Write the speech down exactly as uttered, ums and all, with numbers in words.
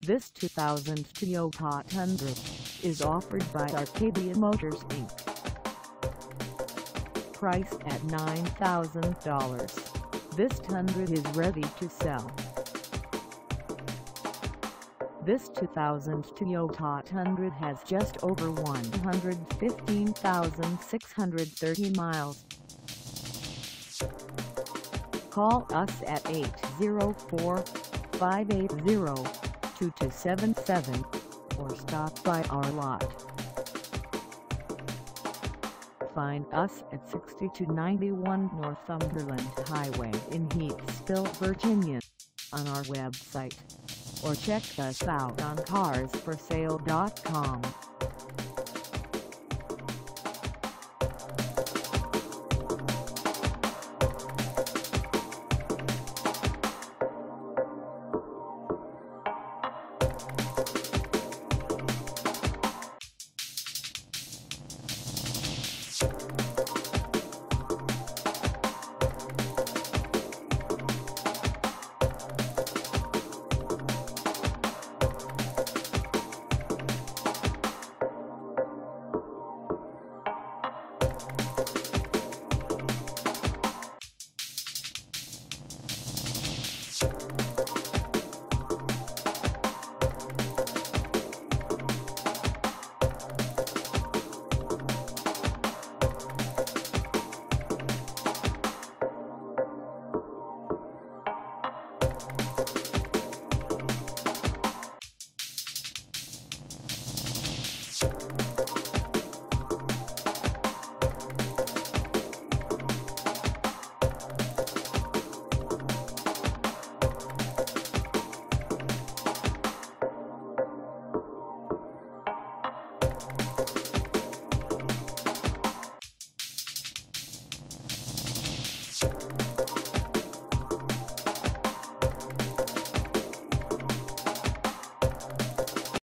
This two thousand Toyota Tundra is offered by ARCADIA Motors Incorporated. Priced at nine thousand dollars, this Tundra is ready to sell. This two thousand Toyota Tundra has just over one hundred fifteen thousand six hundred thirty miles. Call us at eight zero four, five eight zero, two two seven seven or stop by our lot. Find us at sixty-two ninety-one Northumberland Highway in Heathsville, Virginia, on our website, or check us out on cars for sale dot com.